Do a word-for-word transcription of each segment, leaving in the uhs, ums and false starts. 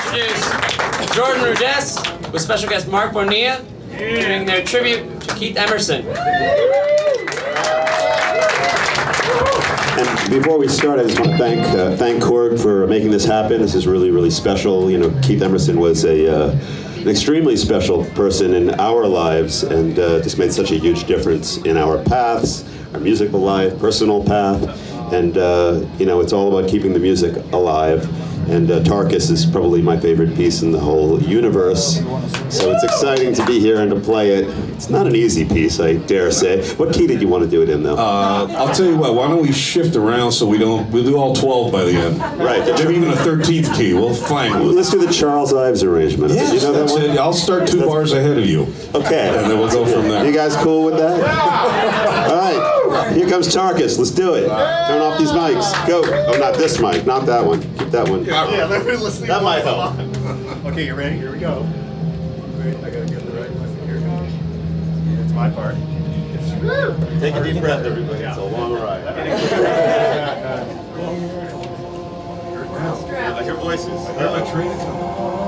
introduce Jordan Rudess with special guest Mark Bonilla doing their tribute to Keith Emerson. And before we start, I just want to thank uh, thank Korg for making this happen. This is really, really special. You know, Keith Emerson was a uh, an extremely special person in our lives, and uh, just made such a huge difference in our paths, our musical life, personal path, and uh, you know, it's all about keeping the music alive. And uh, Tarkus is probably my favorite piece in the whole universe. So it's exciting to be here and to play it. It's not an easy piece, I dare say. What key did you want to do it in, though? Uh, I'll tell you what, why don't we shift around so we don't, we'll do all twelve by the end. Right. Maybe even a thirteenth key, we'll find Well, one. let's do the Charles Ives arrangement. Yes, you know that that's one? it. I'll start two That's- bars ahead of you. Okay. And then we'll go from there. You guys cool with that? All right. Here comes Tarkus. Let's do it. Turn off these mics. Go. Oh, not this mic. Not that one. Keep that one. Yeah, they're listening. That might help. Okay, you ready? Here we go. Wait, I gotta get the right one here. It's my part. Take a deep breath, everybody. It's a long ride. I hear voices. I heard my train coming.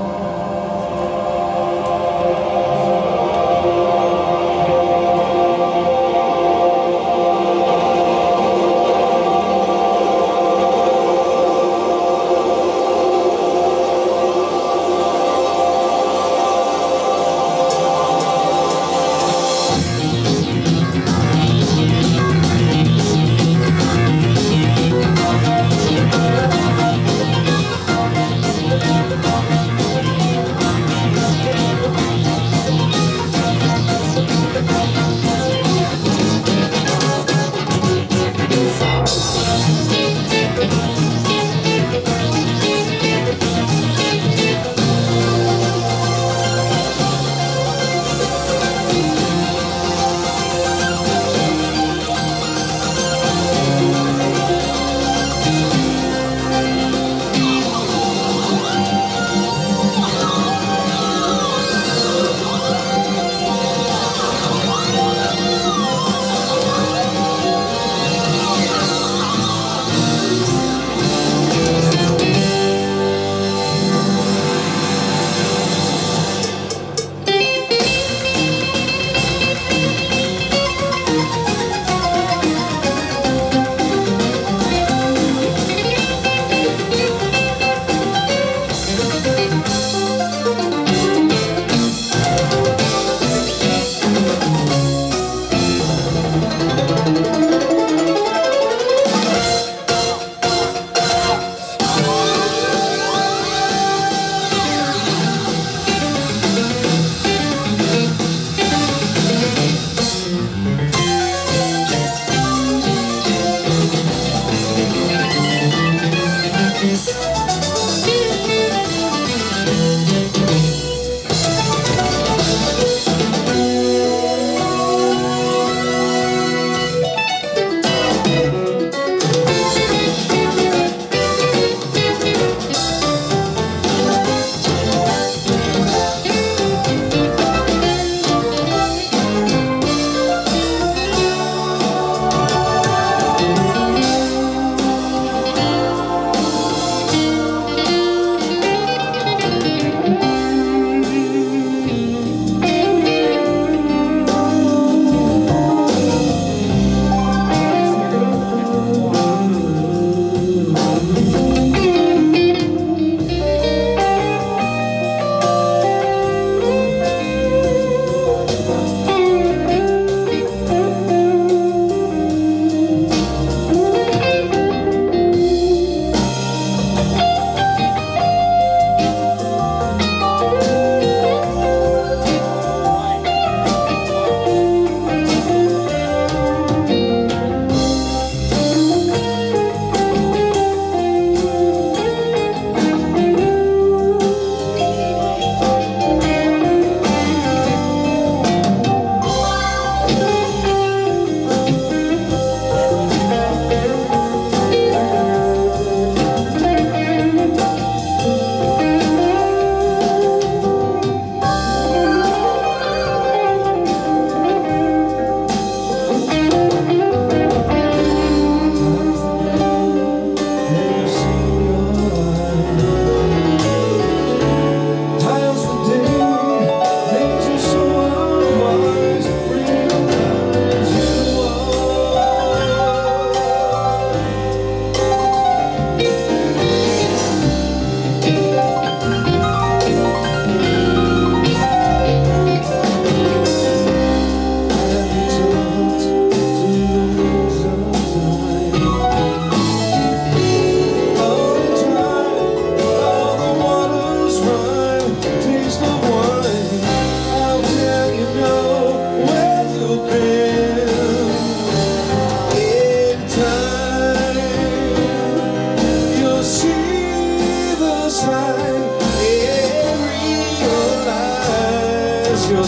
your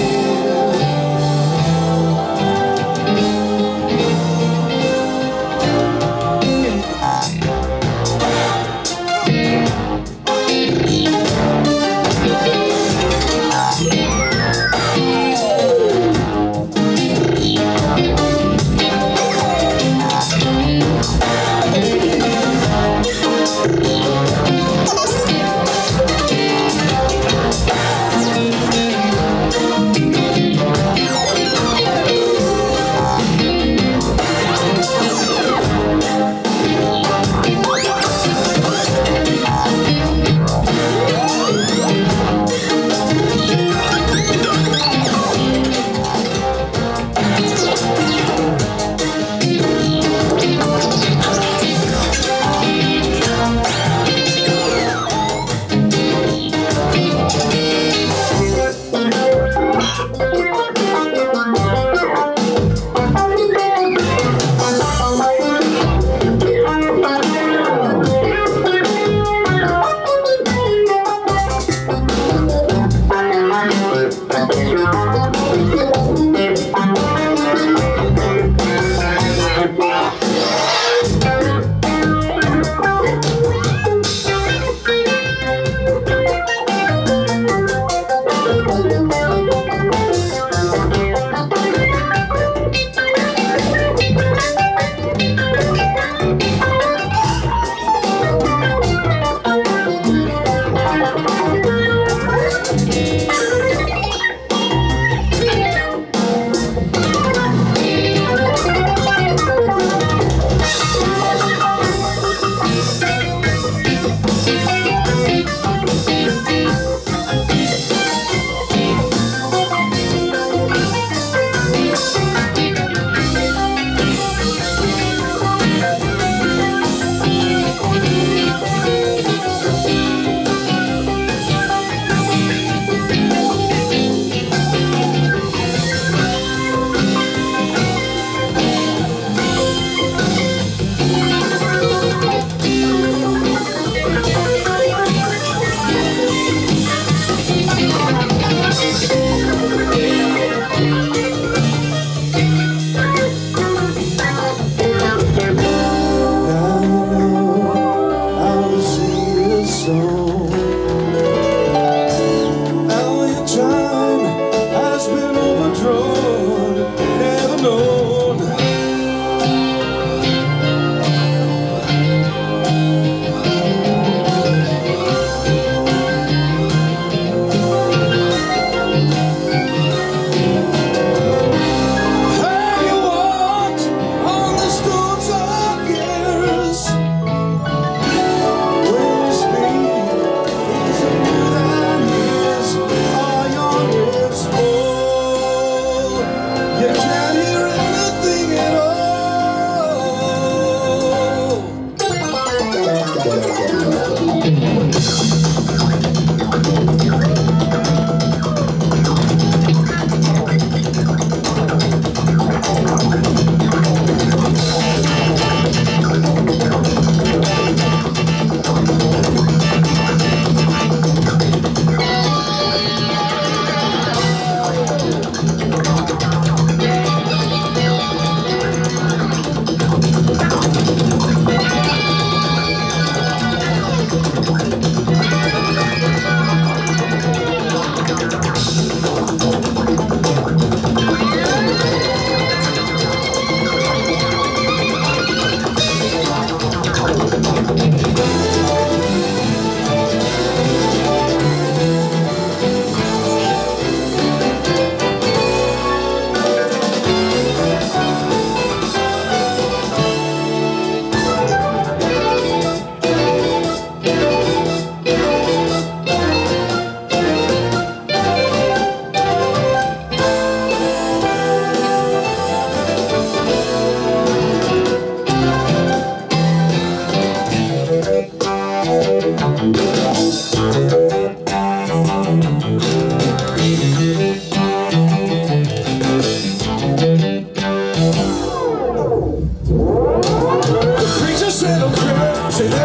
sin.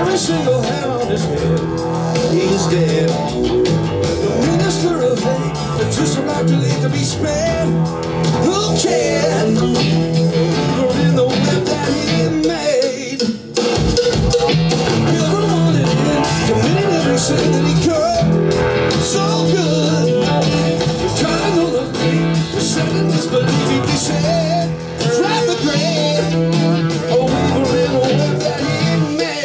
single hand on his head, he's dead. The minister of hate It's just about too late to be spared. Who can? Or in the web that he made. Never wanted it, committed everything that he could. So good. The kind of love me, the second disbelief he be said. From the grave, oh, we were in a web that he made.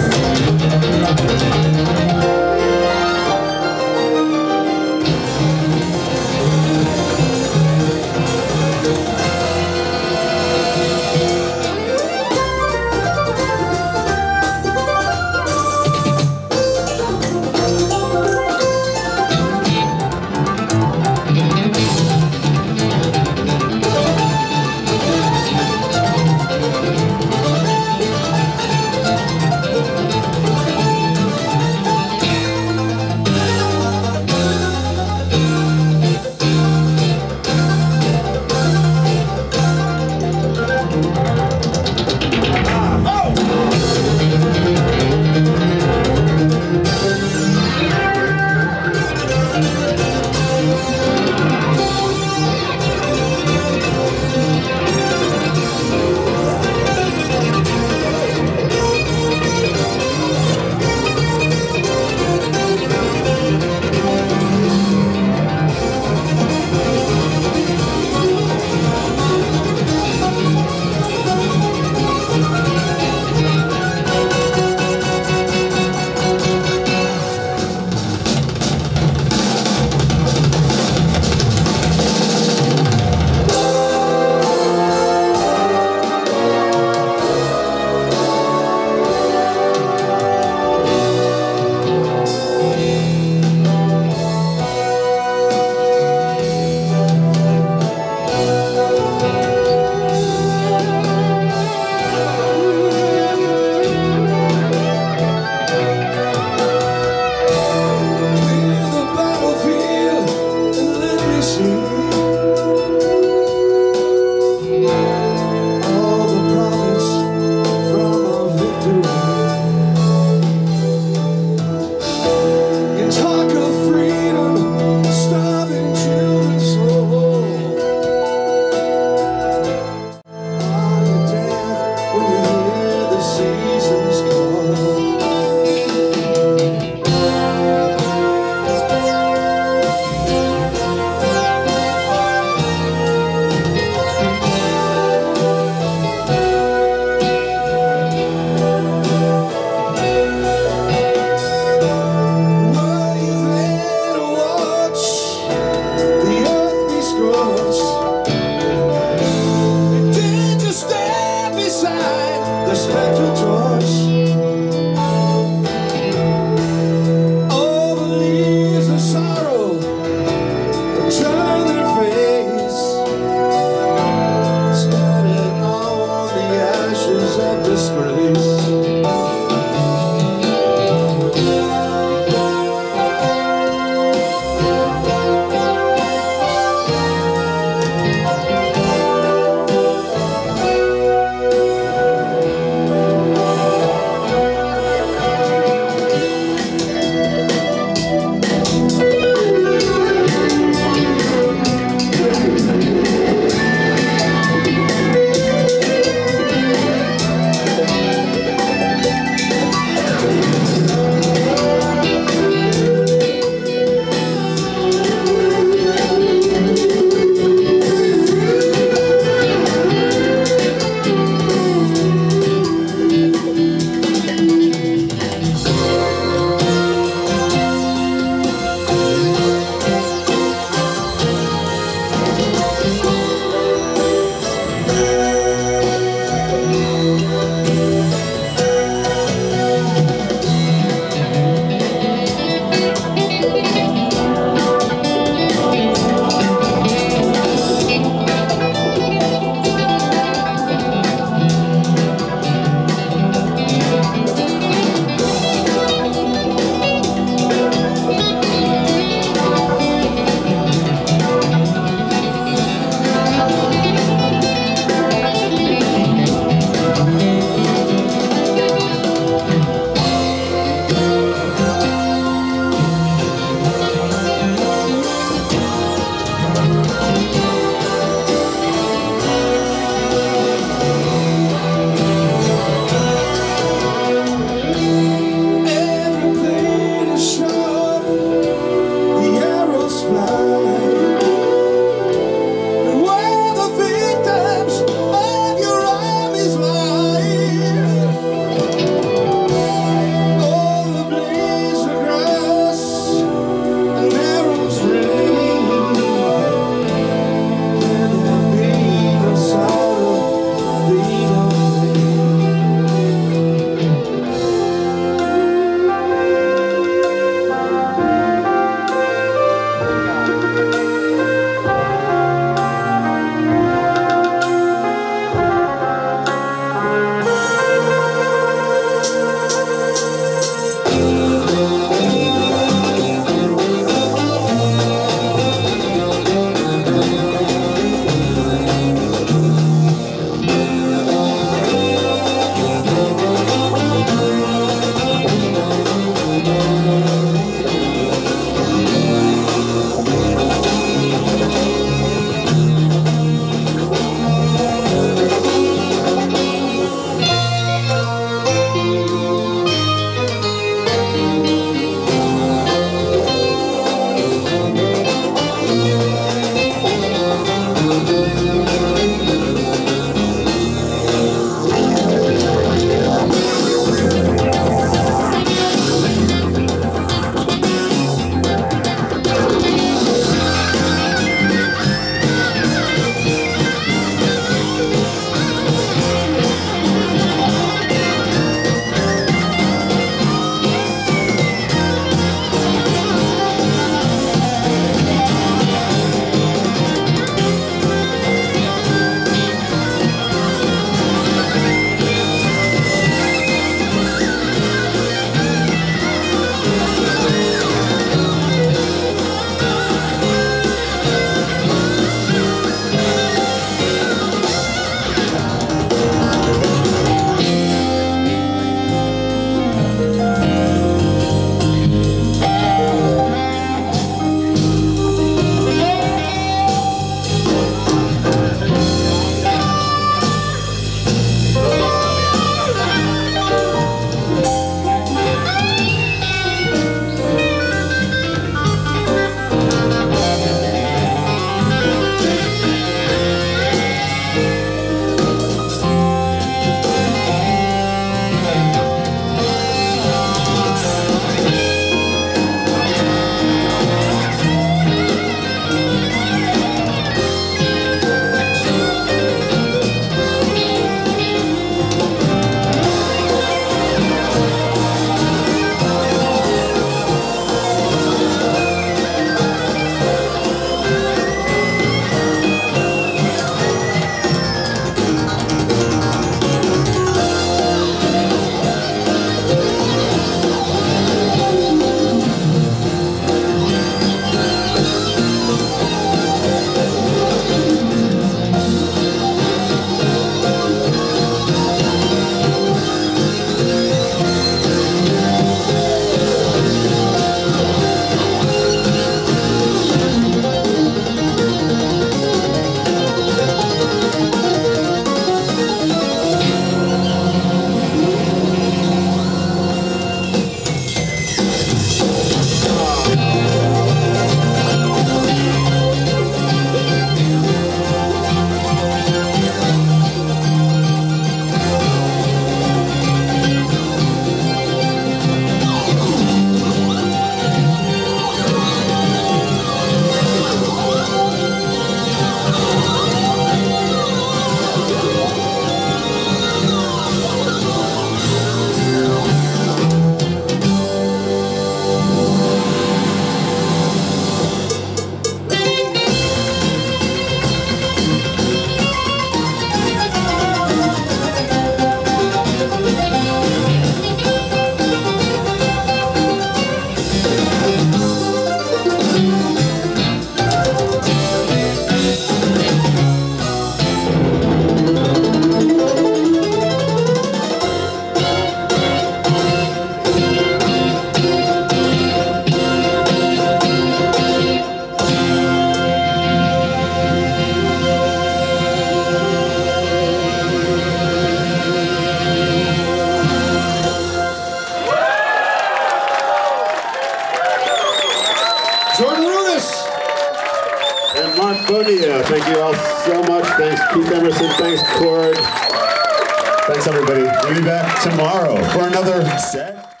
Keith Emerson, thanks, Cord. Thanks, everybody. We'll be back tomorrow for another set.